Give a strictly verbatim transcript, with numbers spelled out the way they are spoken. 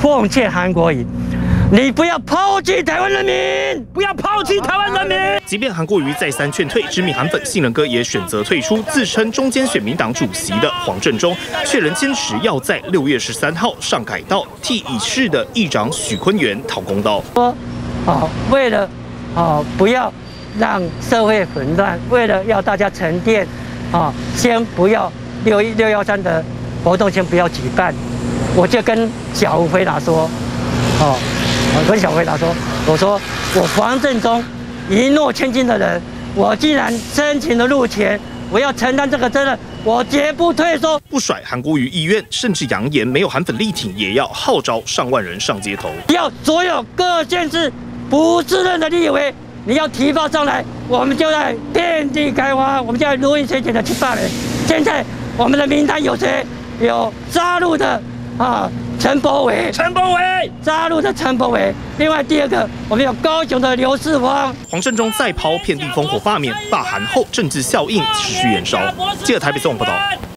奉劝韩国瑜，你不要抛弃台湾人民，不要抛弃台湾人民。 即便韩国瑜再三劝退，知名韩粉信仁哥也选择退出。自称中间选民党主席的黄振中，却仍坚持要在六月十三号上凯道，替已逝的议长许坤元讨公道。 说，哦，为了，哦，不要让社会混乱，为了要大家沉淀，啊、哦，先不要六一六幺三的活动先不要举办，我就跟小吴回答说，哦，我跟小吴回答说，我说我黄振中一诺千金的人，我既然申请了入前，我要承担这个责任，我绝不退缩。 不甩韩国瑜意愿，甚至扬言没有韩粉力挺，也要号召上万人上街头， 要所有各县市不自认的立委，你要提报上来，我们就在遍地开花，我们就在如影随形的去罢免。现在我们的名单有谁？有杀戮的啊陈柏惟， 陈柏惟杀戮的陈柏惟。另外第二个，我们有高雄的刘世芳。 黄振中再抛遍地烽火罢免，罢韩后政治效应持续延烧。记者台北综合报道。